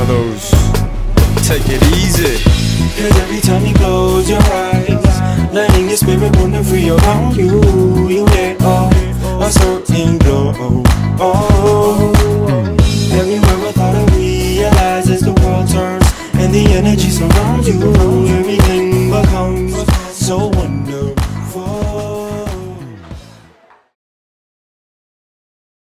of those take it easy. Cause every time you close your eyes, letting your spirit wander free around you, you let off a certain glow. Oh,